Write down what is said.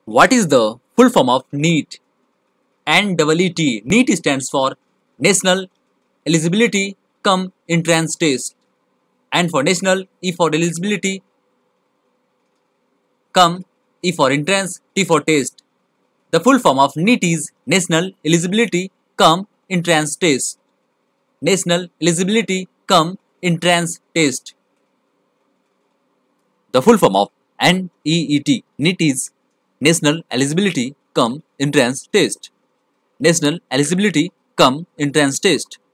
What is the full form of NEET? NEET. NEET stands for National Eligibility Cum Entrance Test. And for National, E for Eligibility, Cum, E for Entrance, T for Test. The full form of NEET is National Eligibility Cum Entrance Test. National Eligibility Cum Entrance Test. The full form of NEET. NEET is National Eligibility Cum Entrance Test. National Eligibility Cum Entrance Test.